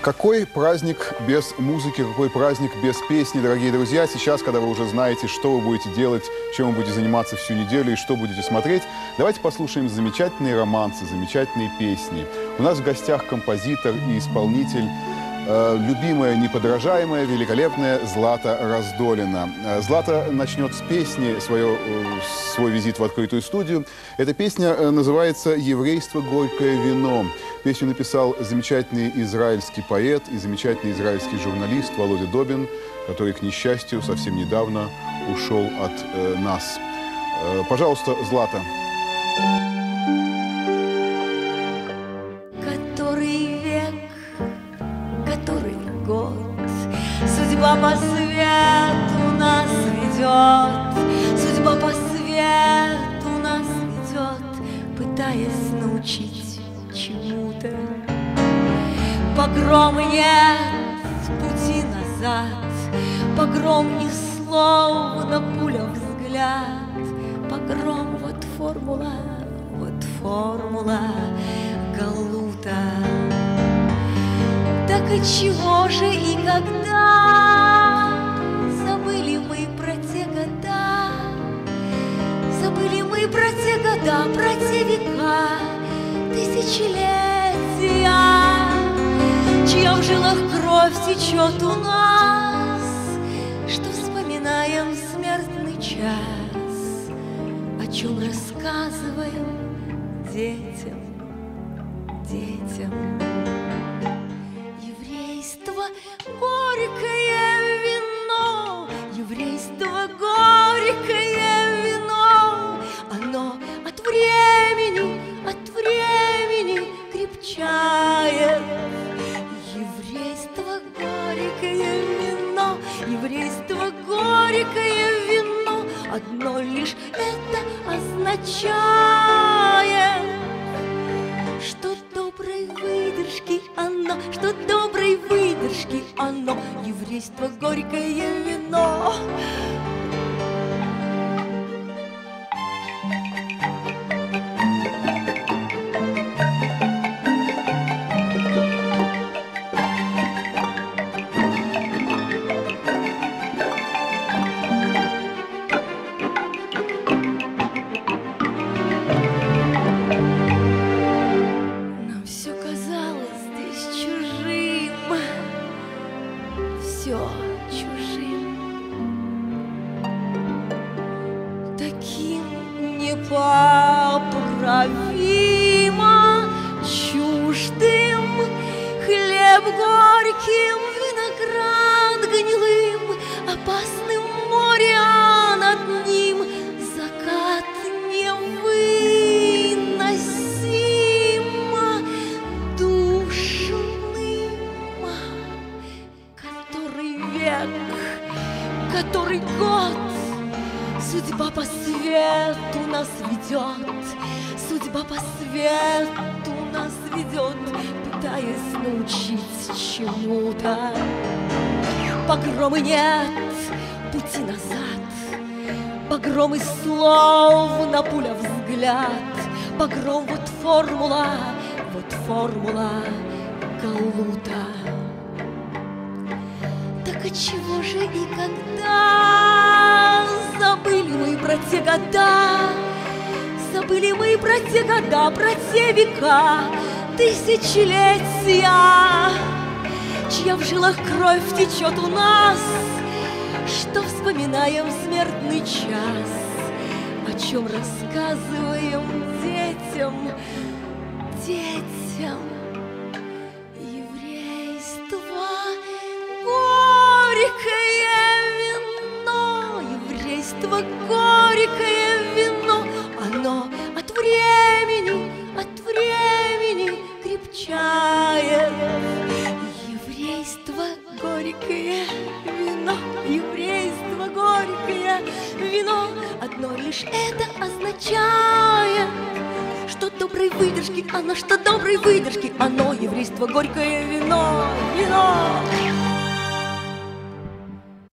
Какой праздник без музыки, какой праздник без песни, дорогие друзья. Сейчас, когда вы уже знаете, что вы будете делать, чем вы будете заниматься всю неделю и что будете смотреть, давайте послушаем замечательные романсы, замечательные песни. У нас в гостях композитор и исполнитель, любимая, неподражаемая, великолепная Злата Раздолина. Злата начнет с песни свой визит в открытую студию. Эта песня называется «Еврейство. Горькое вино». Песню написал замечательный израильский поэт и замечательный израильский журналист Володя Добин, который, к несчастью, совсем недавно ушел от нас. Пожалуйста, Злата. Который век, который год, судьба по свету нас ведет, судьба по свету нас ведет, пытаясь научить чему-то. Погром нет пути назад, погром не словно пуля взгляд, погром вот формула Галута. Так отчего же и когда забыли мы про те года, забыли мы про те года, про те века, тысячелетия, чья в жилах кровь течет у нас, что вспоминаем смертный час, о чем рассказываем детям. Еврейство — горькое вино, еврейство — горькое вино, оно от времени крепчает. Еврейство — горькое вино, еврейство — горькое вино, одно лишь это означает, что доброй выдержки оно, что доброй выдержки оно, еврейство — горькое вино. Все чужим, таким непоправимо чуждым, хлеб горьким, виноград гнилым, опасным море, а над ним закат невыносимо душным. Который год, судьба по свету нас ведет, судьба по свету нас ведет, пытаясь научить чему-то. Погромы нет пути назад, погромы словно пуля взгляд, погром вот формула Галута. Так отчего же и когда забыли мы про те года, забыли мы про те года, про те века, тысячелетия, чья в жилах кровь течет у нас, что вспоминаем смертный час, о чем рассказываем детям. Еврейство — горькое вино, оно от времени крепчает. Еврейство — горькое вино, еврейство — горькое вино, одно лишь это означает, что доброй выдержки оно, что доброй выдержки оно, еврейство — горькое вино.